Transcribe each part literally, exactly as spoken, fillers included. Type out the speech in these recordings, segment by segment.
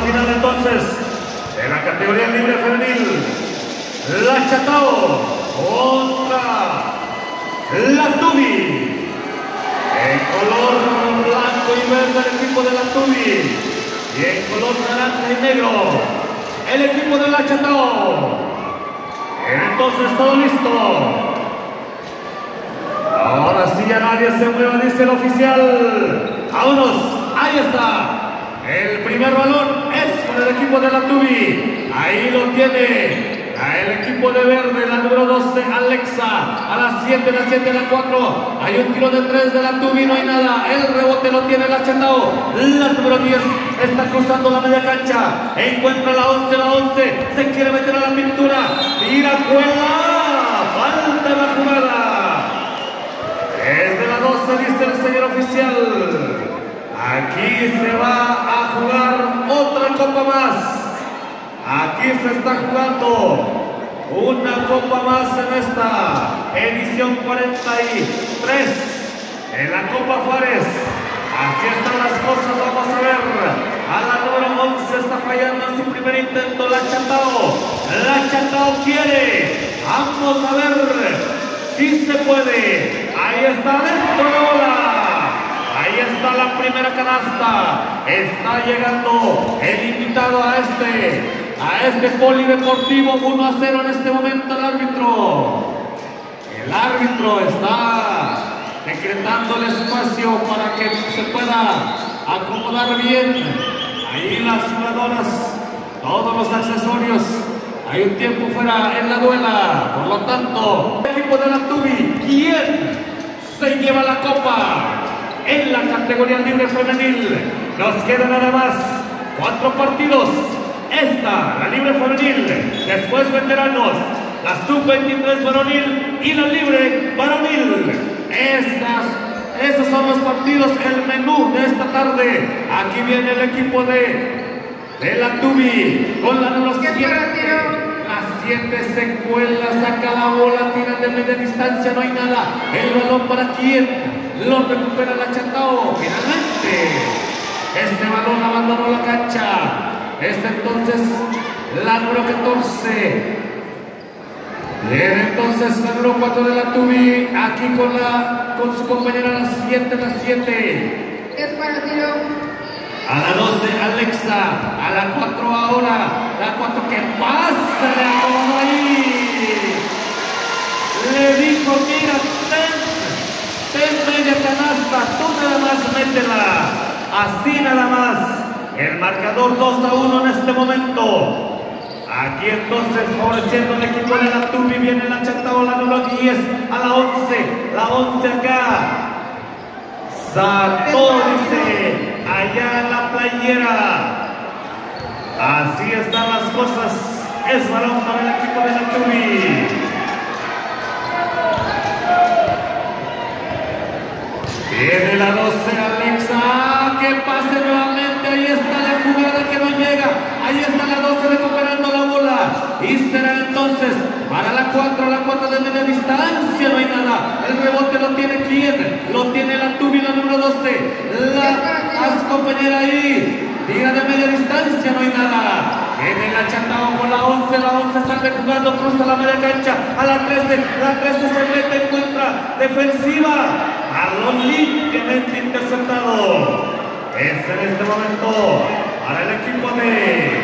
final entonces de la categoría libre femenil. La Chatao contra la Tubi. En color blanco y verde el equipo de la Tubi. Y en color naranja y negro el equipo de la Chatao. Entonces todo listo. Ahora sí ya nadie se mueva, dice el oficial. Vámonos, ahí está. El primer balón es con el equipo de la Tubi. Ahí lo tiene el equipo de verde, la número doce, Alexa. A las siete, la siete, la cuatro. Hay un tiro de tres de la Tubi, no hay nada. El rebote lo tiene la Chatao. La número diez está cruzando la media cancha. Encuentra la once, la once. Se quiere meter a la pintura. Tira, cuela. Falta la jugada. Es de la doce, dice el señor oficial. Aquí se va a jugar otra copa más. Aquí se está jugando una copa más en esta edición cuarenta y tres en la Copa Juárez. Así están las cosas, vamos a ver. A la número once está fallando en su primer intento la Chatao. La Chatao quiere. Vamos a ver si se puede. Ahí está dentro la bola. Ahí está la primera canasta. Está llegando el invitado a este, a este polideportivo. Uno a cero en este momento el árbitro. El árbitro está decretando el espacio para que se pueda acomodar bien. Ahí las jugadoras, todos los accesorios. Hay un tiempo fuera en la duela. Por lo tanto, el equipo de la Tubi, ¿quién se lleva la copa? En la categoría libre femenil nos quedan nada más cuatro partidos. Esta, la libre femenil, después veteranos, la sub veintitrés varonil y la libre varonil. Estas, esos son los partidos, el menú de esta tarde. Aquí viene el equipo de, de la Tubi con la número siete. Las siete se cuela, saca la bola, tira de media distancia, no hay nada. El balón para quién. Lo recupera la Chatao. Finalmente, este balón abandonó la cancha. Es entonces la número catorce. Viene entonces la número cuatro de la Tubi. Aquí con, la, con su compañera la siete, la siete. Es para tiro. A la doce, Alexa. A la cuatro ahora. La cuatro, que pasa, le acomodó ahí. Le dijo, mira, ten. En media canasta, tú nada más métela, así nada más. El marcador dos a uno en este momento. Aquí entonces favoreciendo el equipo de la Tubi. Viene la Chatao, la número diez, a la once, la once acá. Sacó, dice, allá en la playera. Así están las cosas. Es balón para el equipo de la Tubi. Viene la doce, Alexa, que pase nuevamente. Ahí está la jugada que no llega. Ahí está la doce recuperando la bola. Y será entonces para la cuatro, la cuatro de media distancia, no hay nada. El rebote lo tiene quién, lo tiene la Tubi, la número doce. La as compañera ahí. Tira de media distancia, no hay nada. Viene la Chatao con la once, la once sale jugando, cruza la media cancha. A la trece, la trece se mete, encuentra defensiva. Balón limpiamente interceptado. Es en este momento para el equipo de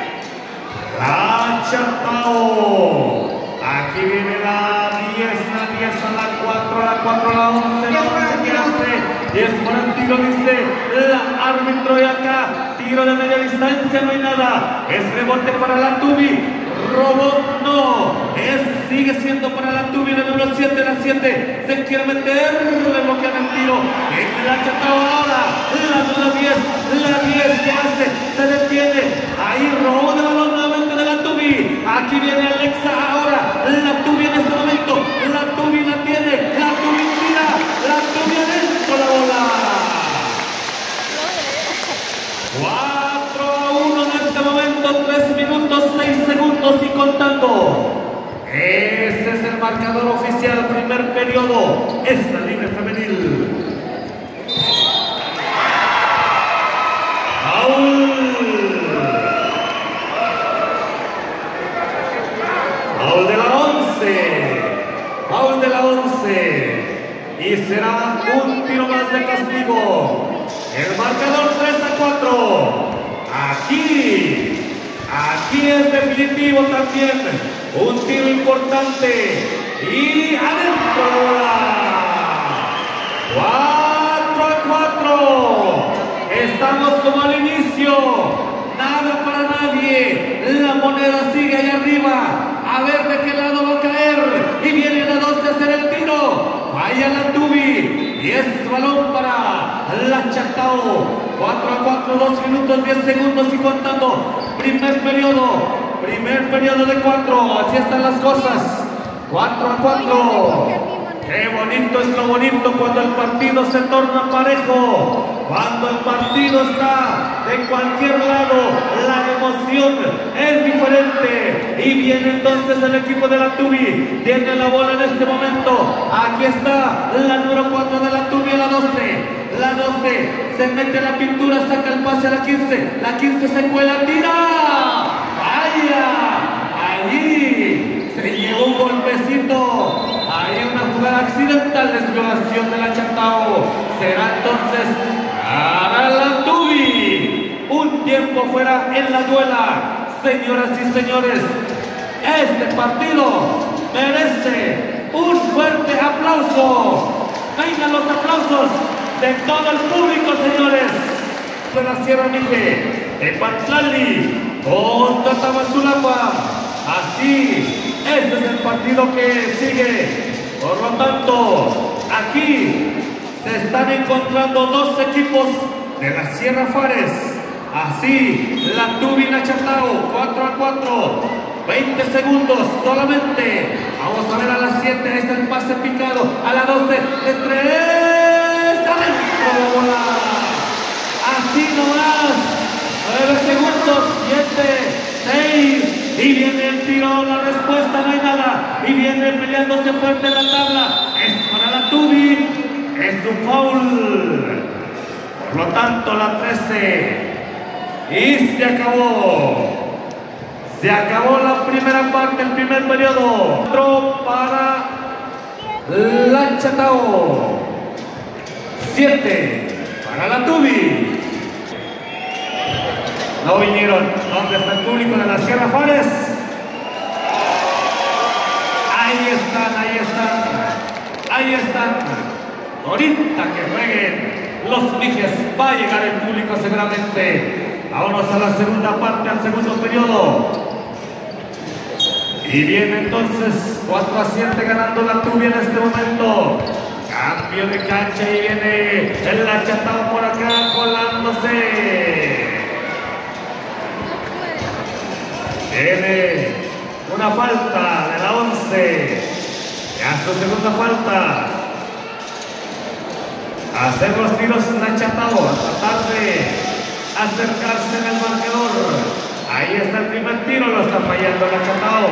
la Chatao. Aquí viene la diez, la diez a la cuatro, la cuatro, la once, la once que hace. Y es por el tiro, dice el árbitro. Y acá, tiro de media distancia, no hay nada. Es rebote para la Tubi. Robot no, es, sigue siendo para la Tubi, la número siete, la siete, se quiere meter, le bloquean el tiro, en la Chatao ahora, la número diez, la diez que hace, se detiene, ahí robo de balón nuevamente de la Tubi, aquí viene Alexa ahora, la Tubi en este momento, la Tubi la tiene, la Tubi tira, la Tubi adentro la bola. cuatro a uno en este momento, tres minutos, seis segundos y contando. Ese es el marcador oficial, primer periodo, es la libre femenil. Foul. será un tiro más de castigo. El marcador tres a cuatro. Aquí, aquí es definitivo también. Un tiro importante. Y adentro la bola. cuatro a cuatro. Estamos como al inicio. Nada para nadie. La moneda sigue allá arriba. A ver de qué lado va a caer. Y viene la doce a hacer el tiro. Vaya la Tubi. Y es balón para la Chatao. cuatro a cuatro, dos minutos, diez segundos y contando. Primer periodo. Primer periodo de cuatro. Así están las cosas. cuatro a cuatro. Qué bonito es lo bonito cuando el partido se torna parejo, cuando el partido está de cualquier lado, la emoción es diferente. Y viene entonces el equipo de la Tubi, tiene la bola en este momento. Aquí está la número cuatro de la Tubi, la doce. La doce se mete la pintura, saca el pase a la quince. La quince se cuela, tira. ¡Vaya! Allí se llevó un golpecito. Hay una jugada accidental, desviación de la Chatao. Será entonces para la Tubi. Un tiempo fuera en la duela. Señoras y señores, este partido merece un fuerte aplauso. Vengan los aplausos de todo el público, señores. De la Sierra Mije, de Pantlali, contra Tamazulapa. Así, este es el partido que sigue. Por lo tanto, aquí se están encontrando dos equipos de la Sierra Juárez. Así, la Tubi y la Chatao, cuatro a cuatro. veinte segundos solamente. Vamos a ver a las siete. Ahí está el pase picado. A la doce, de tres. Adentro la bola. Así nomás. nueve segundos. siete, seis. Y viene el tiro, la respuesta, no hay nada. Y viene peleándose fuerte en la tabla. Es para la Tubi. Es un foul. Por lo tanto, la trece. Y se acabó. Se acabó la primera parte, el primer periodo. Otro para la Chatao. siete para la Tubi. No vinieron. ¿Dónde está el público de la Sierra Juárez? Ahí están, ahí están. Ahí están. Ahorita que jueguen los Mijes va a llegar el público seguramente. Vámonos a la segunda parte, al segundo periodo. Y viene entonces cuatro a siete ganando la Tubi en este momento. Cambio de cancha y viene el la Chatao por acá colándose. Viene una falta de la once. Ya su segunda falta. Hacer los tiros la Chatao, a tratar de acercarse en el marcador. Ahí está el primer tiro, lo está fallando la Chatao.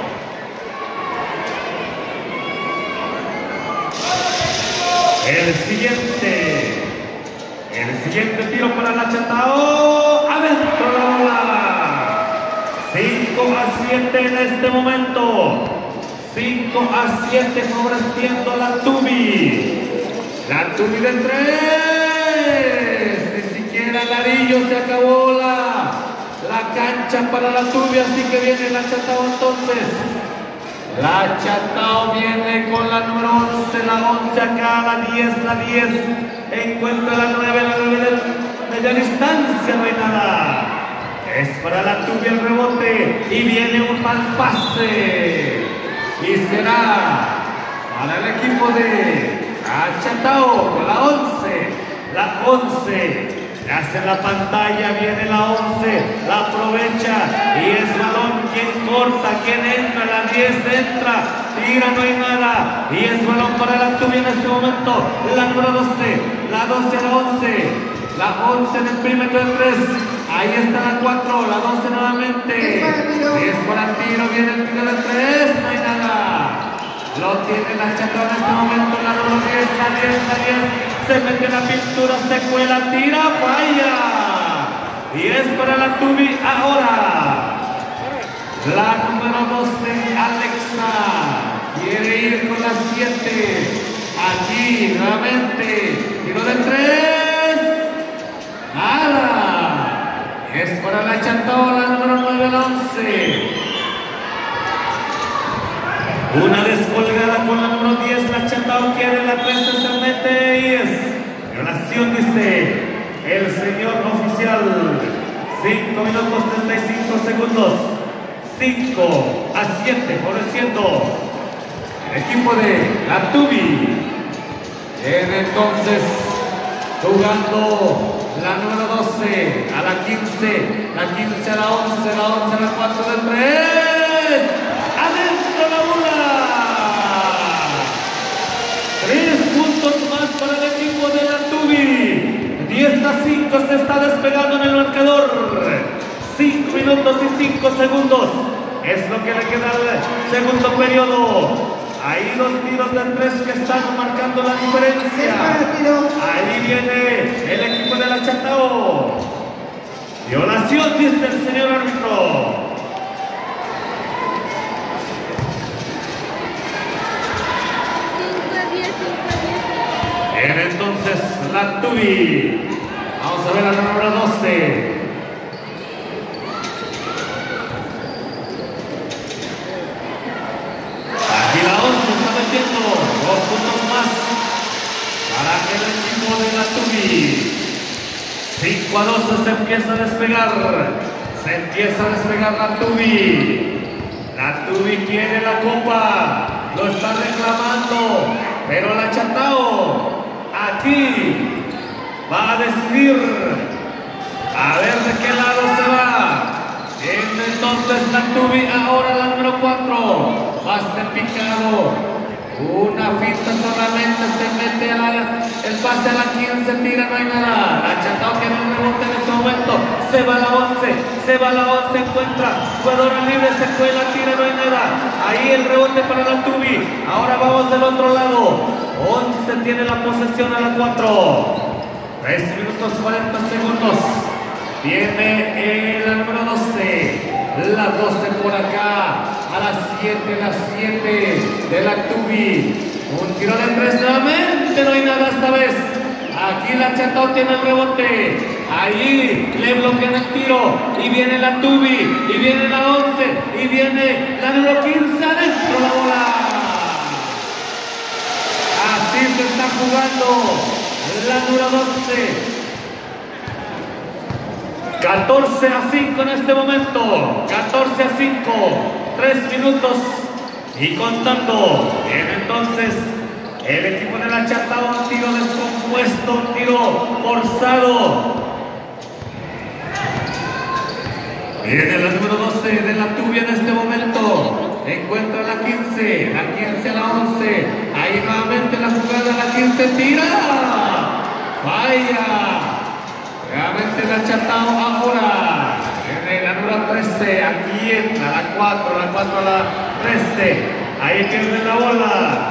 El siguiente. El siguiente tiro para la Chatao. Adentro la bola. cinco a siete en este momento. cinco a siete favoreciendo la Tubi. La Tubi de tres. Ni siquiera Larillo, se acabó la, la cancha para la Tubi. Así que viene la Chatao entonces. La Chatao viene con la número once. La once acá, la diez, la diez. Encuentra la nueve, la nueve de media distancia, no hay nada. Es para la Tubi el rebote y viene un mal pase. Y será para el equipo de la Chatao con la once. La once. Hace la pantalla, viene la once. La aprovecha y es balón. ¿Quién corta? ¿Quién entra? La diez entra. Tira, no hay nada. Y es balón para la Tubi en este momento. La número doce. La doce, la once. La once en el perímetro de tres. Ahí está la cuatro, la doce nuevamente. diez para el tiro, viene el tiro de tres, no hay nada. Lo tiene la Chatao en este momento, la número diez, la diez, la diez. Se mete la pintura, se cuela, tira, falla. Y es para la Tubi ahora. La número doce, Alexa. Quiere ir con la siete. Aquí nuevamente, tiro de tres. Nada. Es para la Chatao, la número nueve al once. Una descolgada con la número diez. La Chatao quiere la tres, se mete y es violación, dice el señor oficial. cinco minutos treinta y cinco segundos. cinco a siete, favoreciendo el equipo de la Tubi. Viene entonces jugando la número doce a la quince, la quince a la once, la once a la cuatro de tres. Adentro la bola. Tres puntos más para el equipo de la Tubi. diez a cinco se está despegando en el marcador. cinco minutos y cinco segundos. Es lo que le queda al segundo periodo. Ahí los tiros de tres que están marcando la diferencia. Ahí viene el equipo de la Chatao. Violación, dice el señor árbitro. Viene entonces la Tubi. Vamos a ver a la número doce. Dos puntos más para el equipo de la Tubi. cinco a doce se empieza a despegar. Se empieza a despegar la Tubi. La Tubi quiere la copa. Lo está reclamando. Pero la Chatao aquí va a decidir a ver de qué lado se va. Viene entonces la Tubi. Ahora la número cuatro. Va a ser picado. Una finta solamente, se mete a la, el pase a la quince, tira, no hay nada. La Chatao tiene un rebote en este momento. Se va a la once, se va a la once, encuentra jugadora libre, se cuela, tira, no hay nada. Ahí el rebote para la Tubi. Ahora vamos del otro lado. once tiene la posesión a la cuatro. tres minutos cuarenta segundos. Viene el número doce. La doce por acá, a las siete, las siete de la Tubi. Un tiro de tres nuevamente, no hay nada esta vez. Aquí la Chatao tiene el rebote. Ahí le bloquean el tiro. Y viene la Tubi, y viene la once, y viene la número quince, adentro la bola. Así se está jugando la número doce. catorce a cinco en este momento. catorce a cinco. tres minutos y contando. Viene entonces el equipo de la Chatao. Un tiro descompuesto, un tiro forzado. Viene la número doce de la Tubi en este momento. Encuentra la quince. La quince a la once. Ahí nuevamente la jugada. La quince tira. Vaya. Nuevamente la Chatao ahora. Viene la número trece. Aquí entra la cuatro. La cuatro a la trece. Ahí pierde la bola.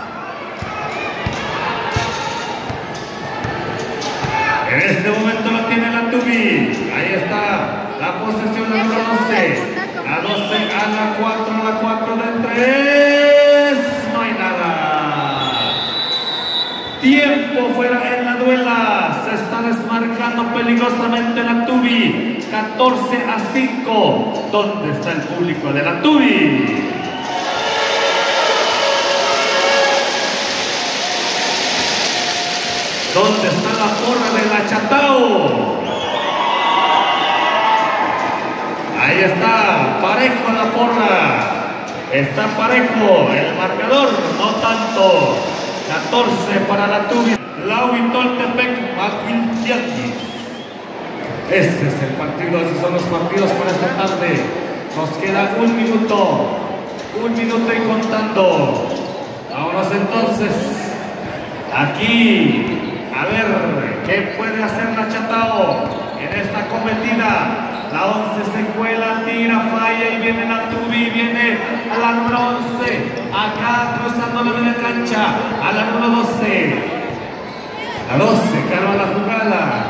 En este momento lo tiene la Tubi. Ahí está la posesión la número doce. La doce a la cuatro. A la cuatro de tres. No hay nada. Tiempo fuera en la duela. Se está desmarcando peligrosamente la Tubi. catorce a cinco. ¿Dónde está el público de la Tubi? ¿Dónde está la porra de la Chatao? Ahí está, parejo la porra. Está parejo el marcador, no tanto. catorce para la Tubi. Lauitoltepec, Macuiltianguis. Este es el partido, esos son los partidos para esta tarde. Nos queda un minuto, un minuto y contando. Vámonos entonces. Aquí. A ver, ¿qué puede hacer la Chatao en esta cometida? La once se cuela, tira, falla y viene la Tubi, viene a la número once, acá cruzando la media cancha, a la número doce. La doce, carga la jugada.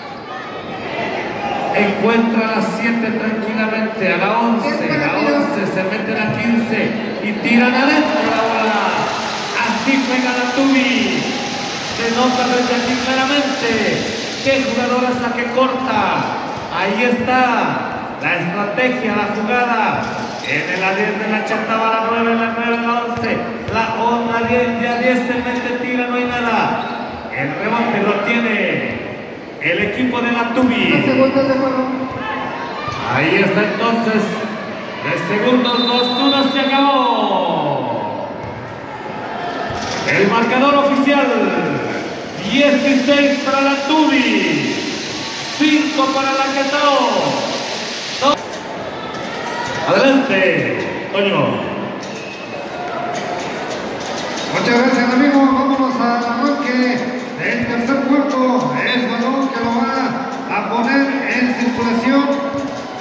Encuentra a la siete tranquilamente, a la once, la once se mete a la quince y tiran adentro la bola. Así juega la Tubi. Se nota desde aquí claramente qué jugadora es la que corta. Ahí está la estrategia, la jugada. Tiene la diez de la Chataba, la nueve, la nueve, la once, la once, la diez, ya diez se mete, tira, no hay nada. El rebote lo tiene el equipo de la Tubi. Dos segundos de juego. Ahí está entonces. Tres segundos, dos, uno, se acabó. El marcador oficial. dieciséis para la Tubi. cinco para la Chatao. Adelante, Toño. Muchas gracias, amigo. Vámonos al arranque del tercer cuarto. Es balón que lo va a poner en circulación.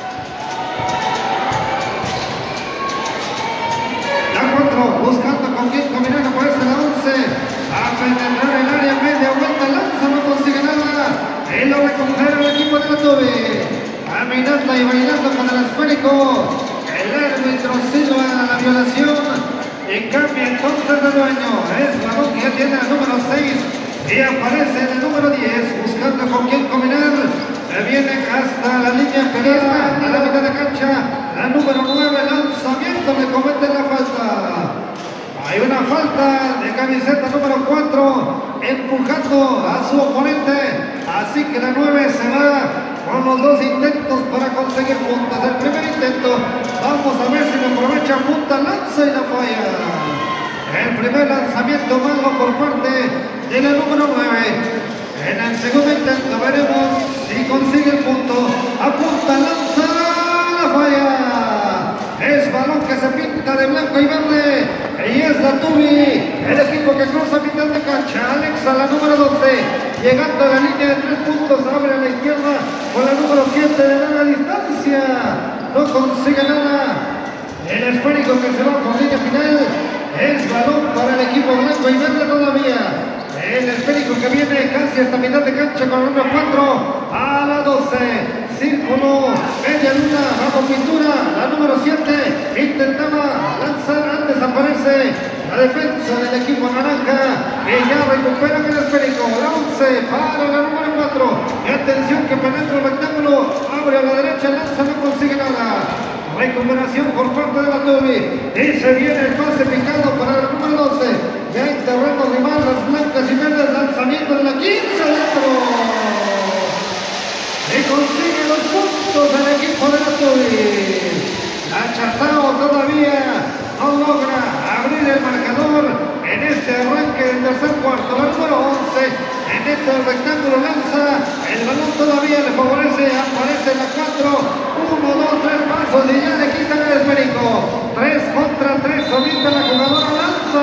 La cuatro, buscando con quién combinar, aparece la once. A penetrar el área, media vuelta, lanza, no consigue nada. Y lo recupera el equipo de la Tubi. Caminando y bailando con el esférico. El árbitro silba la violación y cambia entonces de dueño. Es balón que ya tiene el número seis y aparece en el número diez buscando con quién combinar. Se viene hasta la línea pegada a la mitad de cancha. La número nueve, lanzamiento, le cometen la falta. Hay una falta de camiseta número cuatro empujando a su oponente. Así que la nueve se va con los dos intentos para conseguir puntos. El primer intento, vamos a ver si lo aprovecha, punta, lanza y la falla. El primer lanzamiento malo por parte de la número nueve. En el segundo intento veremos si consigue el punto. Apunta, lanza, la falla. Es balón que se pinta de blanco y verde. Y es la Tubi, el equipo que cruza mitad de cancha. Alexa, la número doce, llegando a la línea de tres puntos, abre a la izquierda con la número siete de larga distancia. No consigue nada. El esférico que se va por línea final es balón para el equipo blanco y verde todavía. El esférico que viene casi hasta mitad de cancha con la número cuatro a la doce. Círculo, media luna, bajo pintura, la número siete intentaba lanzar, antes aparece la defensa del equipo naranja y ya recuperan el esférico. La once para la número cuatro. Y atención que penetra el rectángulo, abre a la derecha, lanza, no consigue nada. Recuperación por parte de la Tubi y se viene el pase picado para la número doce. Ya en terreno rival, las blancas y verdes, lanzamiento de la quince dentro. Y consigue los puntos del equipo de la Tubi. La Chatao todavía no logra abrir el marcador en este arranque del tercer cuarto. La número once en este rectángulo lanza, el balón todavía le favorece, aparece la cuatro, uno, dos, tres pasos y ya le quitan el esférico. tres contra tres, ahorita la jugadora lanza.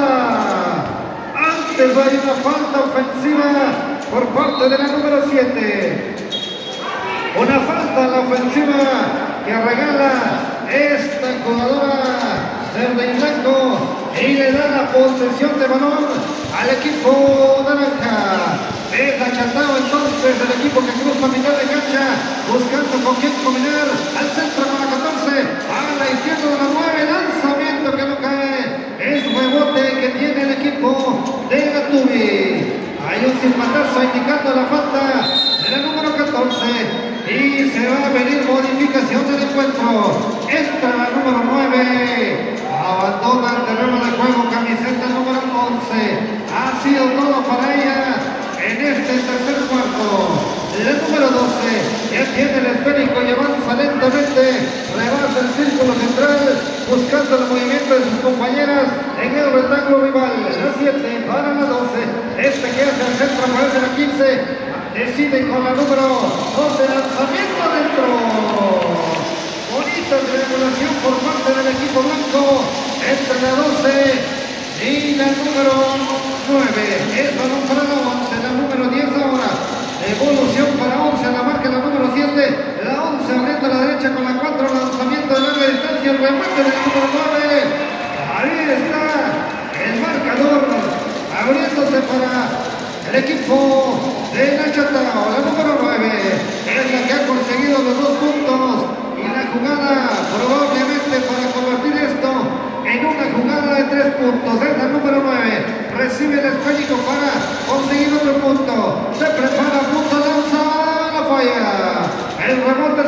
Antes hay una falta ofensiva por parte de la número siete. Una falta a la ofensiva que regala esta jugadora verde y blanco y le da la posesión de balón al equipo naranja. Es la Chatao entonces, el equipo que cruza mitad de cancha buscando con quién combinar. Al centro con la catorce, a la izquierda de la nueve, lanzamiento que no cae. Es rebote que tiene el equipo de la Tubi. Hay un silbatazo indicando la falta de la número catorce. Y se va a venir modificación del encuentro. Entra la número nueve. Abandona el terreno de juego, camiseta número once. Ha sido todo para ella en este tercer cuarto. El número doce ya tiene el esférico y avanza lentamente. Rebasa el círculo central buscando el movimiento de sus compañeras en el rectángulo rival. La siete para la doce. Este que hace el centro aparece la quince. Decide con la número doce, lanzamiento adentro. Bonita triangulación por parte del equipo blanco entre la doce y la número nueve. Es balón para la once, la número diez ahora. Evolución para once, la marca la número siete. La once abriendo a la derecha con la cuatro, lanzamiento de larga distancia, el remate del número nueve. Ahí está el marcador abriéndose para el equipo de la Chatao, la número nueve, es la que ha conseguido los dos puntos y la jugada probablemente para convertir esto en una jugada de tres puntos. Es la número nueve, recibe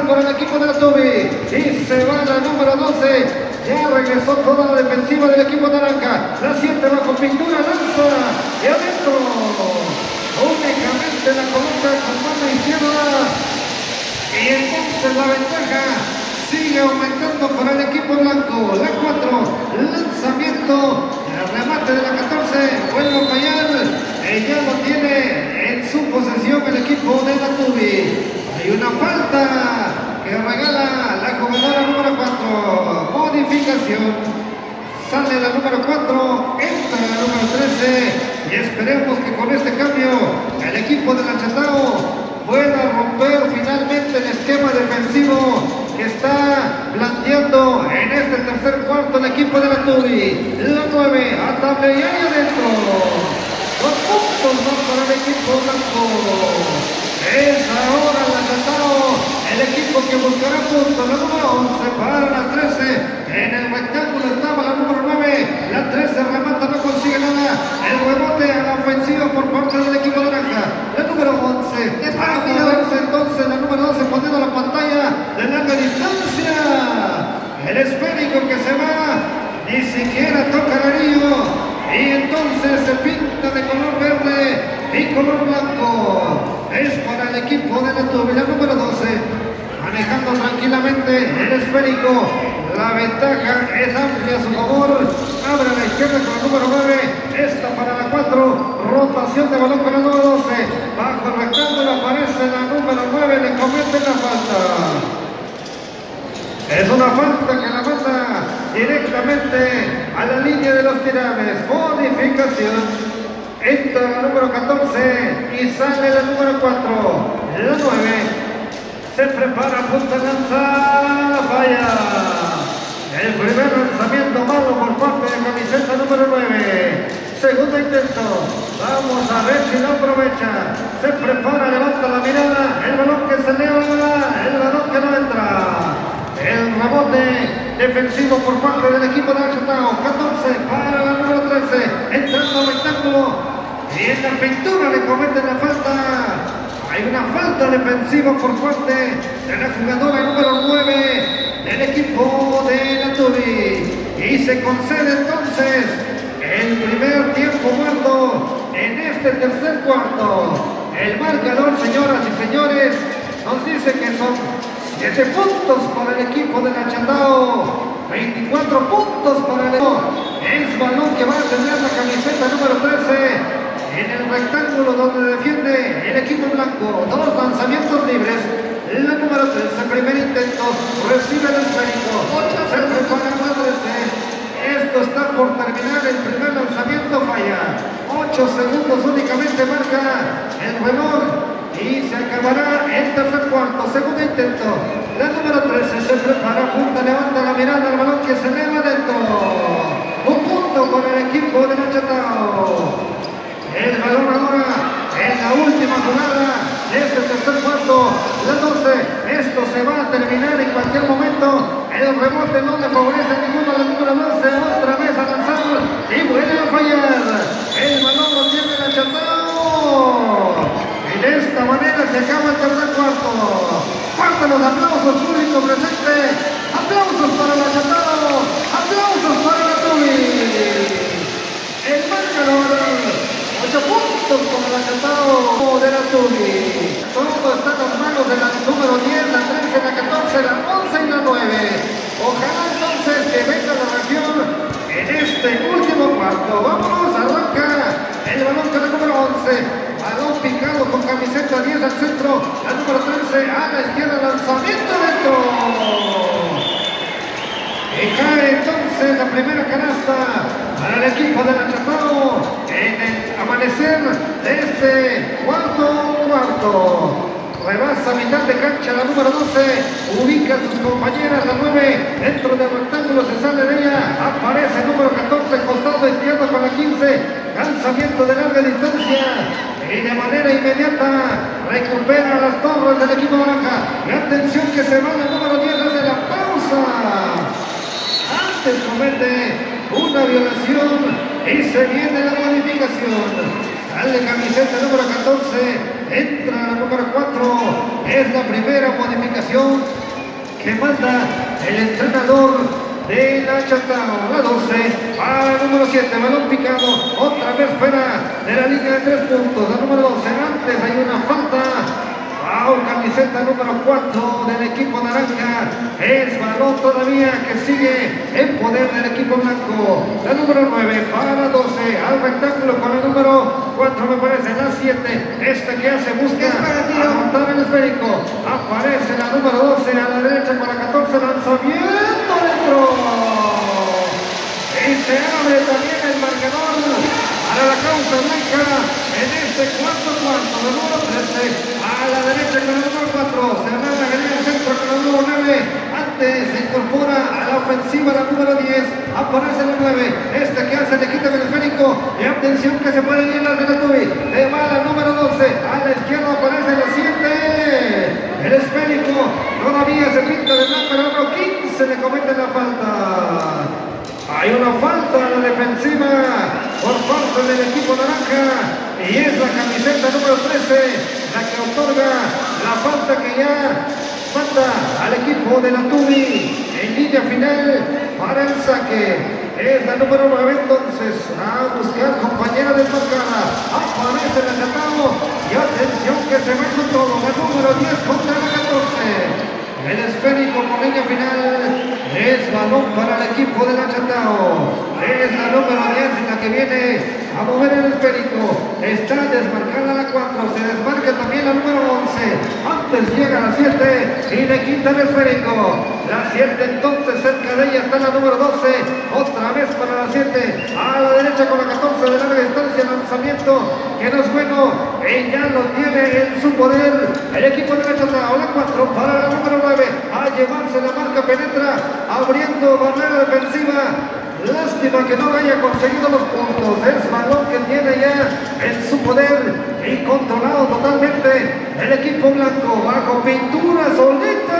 para el equipo de la Tubi. Y se va la número doce. Ya regresó toda la defensiva del equipo naranja. La siente bajo pintura, lanza y adentro. Únicamente la coloca con mano izquierda. Y entonces la ventaja sigue aumentando para el equipo blanco. La cuatro, lanzamiento, el remate de la catorce, vuelve a fallar. Y ya lo tiene en su posesión el equipo de la Tubi. Hay una falta que regala la jugadora número cuatro. Modificación. Sale la número cuatro, entra la número trece. Y esperemos que con este cambio el equipo del Achatao pueda romper finalmente el esquema defensivo que está planteando en este tercer cuarto el equipo de la Tubi. La nueve, a tablear y adentro. Dos puntos más para el equipo blanco. Es ahora el Achatao, el equipo que buscará puntos. La número once para la trece. En el rectángulo estaba la número nueve. La trece remata, no consigue nada. El rebote a la ofensiva por parte del equipo naranja. La número once. A moverse entonces la número doce poniendo la pantalla de larga distancia. El esférico que se va. Ni siquiera toca el anillo. Y entonces se pinta de color verde y color blanco. Es para el equipo de la Tubi, la número doce. Manejando tranquilamente el esférico. La ventaja es amplia a su favor. Abre a la izquierda con el número nueve. Esta para la cuatro. Rotación de balón con el número doce. Bajo el rectángulo aparece la número nueve. Le cometen la falta. Es una falta que la manda directamente a la línea de los tirames. Modificación. Entra la número catorce y sale la número cuatro. La nueve. Se prepara, punta lanza, la falla. El primer lanzamiento malo por parte de camiseta número nueve. Segundo intento. Vamos a ver si lo aprovecha. Se prepara, levanta la mirada. El balón que se eleva, el balón que no entra. El rebote defensivo por parte del equipo de Achatao. catorce para la número trece. Entrando al rectángulo. Y en la pintura le cometen la falta. Hay una falta defensiva por parte de la jugadora número nueve del equipo de la Tubi. Y se concede entonces el primer tiempo muerto en este tercer cuarto. El marcador, señoras y señores, nos dice que son siete puntos para el equipo de Achatao, veinticuatro puntos para el equipo. Es balón que va a tener la camiseta número trece. En el rectángulo donde defiende el equipo blanco, dos lanzamientos libres. La número trece, primer intento, recibe el esférico. Se prepara la trece. Esto está por terminar, el primer lanzamiento falla. ocho segundos únicamente marca el reloj. Y se acabará el tercer cuarto, segundo intento. La número trece se prepara, punta, levanta la mirada al balón que se eleva adentro. Un punto para el equipo de Achatao. El balón ahora en la última jugada de este tercer cuarto. La doce. Esto se va a terminar en cualquier momento. El rebote no le favorece a ninguno. La número doce otra vez a lanzar y vuelve a fallar. El balón lo tiene el Achatao. Y de esta manera se acaba el tercer cuarto. Fuertes los aplausos, público presente. Aplausos para el Achatao. Aplausos para la Tubi. El marcador. ocho puntos para el Achatao de la Tubi. Todo está en las manos de la número diez, la trece, la catorce, la once y la nueve. Ojalá entonces que venga la reacción en este último cuarto. Vámonos, arranca el balón con la número once. Balón picado con camiseta diez al centro. La número trece a la izquierda, lanzamiento dentro. Y cae entonces la primera canasta para el equipo del Achatao en el amanecer de este cuarto cuarto. Rebasa mitad de cancha la número doce, ubica a sus compañeras la nueve, dentro del rectángulo se sale de ella, aparece el número catorce, costado izquierdo con la quince, lanzamiento de larga distancia y de manera inmediata recupera las torres del equipo naranja. Y atención que se va la número diez desde la pausa. Antes comete una violación y se viene la modificación. Sale camiseta número catorce. entra la número cuatro. Es la primera modificación que manda el entrenador de la Chatao. La doce para la número siete, balón picado, otra vez fuera de la línea de tres puntos. La número doce, antes hay una falta. Foul, camiseta número cuatro del equipo naranja. Es balón todavía que sigue en poder del equipo blanco. La número nueve para doce, al rectángulo con el número cuatro, me parece, la siete. Este que hace busca amontar el esférico. Aparece la número doce a la derecha con la catorce, lanzamiento dentro. Y se abre también el marcador para la causa blanca en este cuarto cuarto. La número trece a la derecha con el número cuatro. Se abre la galería del centro con el número nueve. Antes se incorpora a la ofensiva la número diez. Aparece el nueve. Este que hace le quita el esférico. Y atención que se puede ir la de la Tubi. Le va la número doce. A la izquierda aparece la siete. El esférico todavía se pinta de blanco. El número quince le comete la falta. Hay una falta a la defensiva por parte del equipo naranja y es la camiseta número trece la que otorga la falta que ya manda al equipo de la Tubi en línea final para el saque. Es la número nueve, entonces a buscar compañera desmarcada. Aparece la Chatao y atención que se va con todo. La número diez contra la catorce. El esférico con línea final es balón para el equipo de la Chatao. Es la número diez la que viene a mover el esférico. Está desmarcada la cuatro. Se desmarca también la número once. Antes llega la siete y le quita el esférico. La siete entonces cerca de ella está la número doce. Otra vez para la siete. A la derecha con la catorce de larga distancia. Lanzamiento que no es bueno. Ella lo tiene en su poder. El equipo de la Chatao. La cuatro para la número nueve. A llevarse la marca, penetra abriendo barrera defensiva. Lástima que no haya conseguido los puntos. Es balón que tiene ya en su poder y controlado totalmente el equipo blanco. Bajo pintura solita.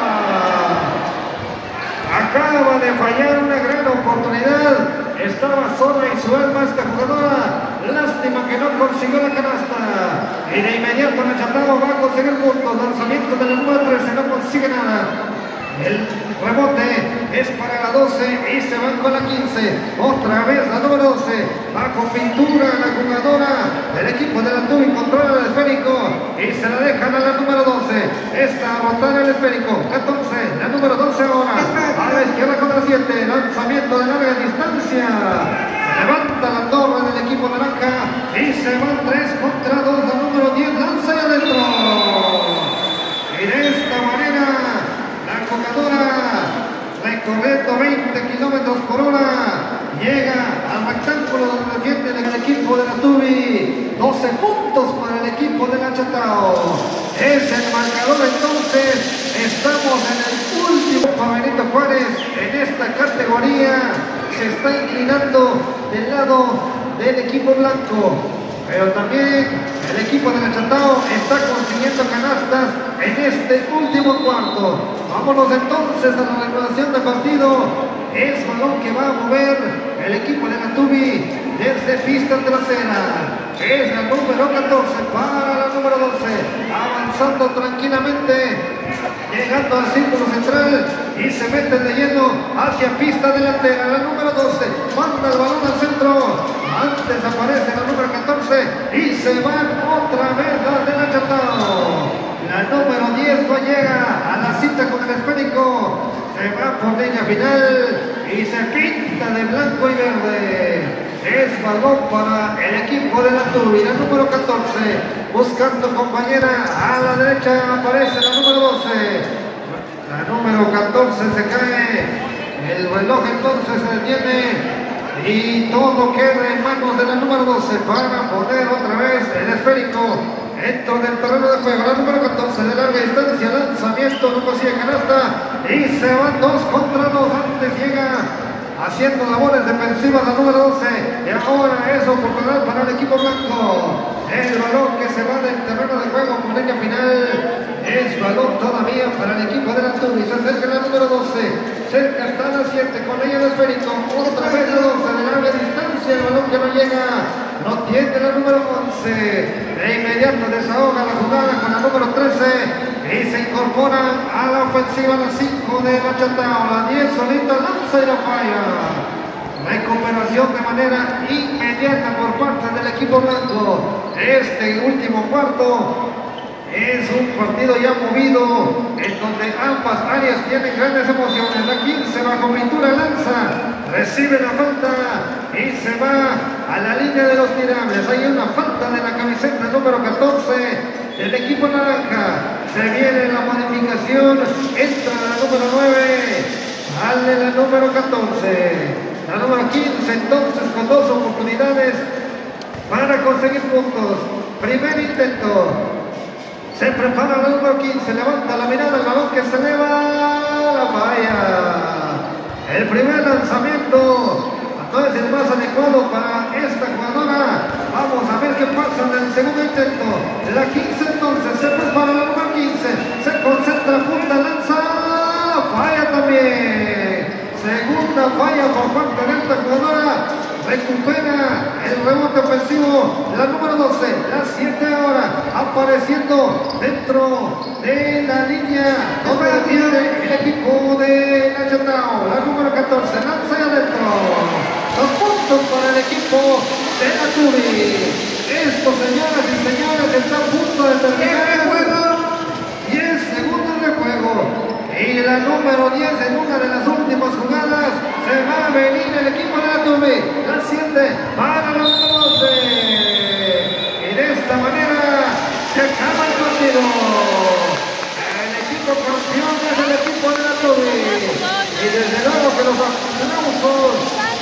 Acaba de fallar una gran oportunidad. Estaba sola y su alma esta jugadora. Lástima que no consiguió la canasta. Y de inmediato la Chatao va a conseguir puntos. Lanzamiento de la número trece, no consigue nada. El rebote es para la doce y se van con la quince. Otra vez la número doce. Va con pintura la jugadora del equipo de la Tubi. Controla el esférico y se la dejan a la número doce. Esta a botar el esférico. catorce. La número doce ahora. A la izquierda con la siete. Lanzamiento de larga distancia. Se levanta la torre del equipo naranja y se van tres contra dos. La número diez lanza y adentro. Y de esta manera la jugadora, recorriendo veinte kilómetros por hora, llega al rectángulo donde defiende el equipo de la Tubi. doce puntos para el equipo de la Chatao. Es el marcador entonces. Estamos en el último para Benito Juárez en esta categoría. Se está inclinando del lado del equipo blanco. Pero también el equipo de la Chatao está consiguiendo canastas en este último cuarto. Vámonos entonces a la reanudación del partido. Es balón que va a mover el equipo de la Tubi desde pista trasera. Es la número catorce para la número doce. Avanzando tranquilamente, llegando al círculo central y se mete de lleno hacia pista delantera. La número doce manda el balón al centro. Antes aparece la número catorce y se van otra vez las de la Chatao. La número diez no llega a la cita con el esférico. Se va por línea final y se pinta de blanco y verde. Es balón para el equipo de la Tubi. La número catorce buscando compañera. A la derecha aparece la número doce. La número catorce se cae. El reloj entonces se detiene. Y todo queda en manos de la número doce para poner otra vez el esférico dentro del terreno de juego. La número catorce de larga distancia, lanzamiento, no consigue canasta y se van dos contra dos. Antes llega haciendo labores defensivas la número doce y ahora es oportunidad para el equipo blanco. El balón que se va del terreno de juego por línea final es balón todavía para el equipo de la Tubi. Se acerca la número doce, cerca está la siete, con ella el esférico, otra vez la doce de larga distancia, el balón que no llega lo tiene la número once. De inmediato desahoga la jugada con la número trece y se incorpora a la ofensiva la cinco de Machatao. La diez solita lanza y la falla. Recuperación de manera inmediata por parte del equipo blanco. Este último cuarto es un partido ya movido, en donde ambas áreas tienen grandes emociones. La quince bajo pintura lanza, recibe la falta y se va a la línea de los tirables. Hay una falta de la camiseta número catorce del equipo naranja. Se viene la modificación, entra la número nueve, sale la número catorce. La número quince entonces con dos oportunidades para conseguir puntos. Primer intento. Se prepara la número quince, levanta la mirada, el balón que se eleva, la falla. El primer lanzamiento, entonces el más adecuado para esta jugadora. Vamos a ver qué pasa en el segundo intento. La quince entonces, se prepara la número quince, se concentra, punta, lanza, falla también. Segunda falla por parte de esta jugadora. Recupera el rebote ofensivo la número doce, la siete ahora apareciendo dentro de la línea donde la tiene el equipo de Machatao. La número catorce lanza y adentro. Los puntos para el equipo de la Tubi. Esto, señoras y señores, está a punto de terminar el juego. diez segundos de juego. Y la número diez en una de las últimas jugadas se va a venir el equipo de la Tubi. La siete para la número doce. Y de esta manera se acaba el partido. El equipo campeón es el equipo de la Tubi. Y desde luego que los aplausos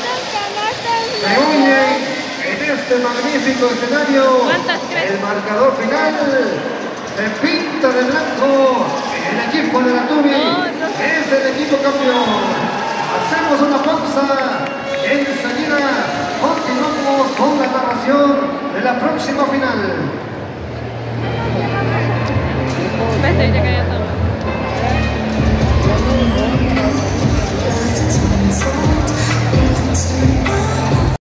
se oyen en este magnífico escenario. El marcador final se pinta de blanco. El equipo de la Tubi es el equipo campeón. Hacemos una pausa. Enseguida continuamos con la narración de la próxima final. Vete, ya cayó todo.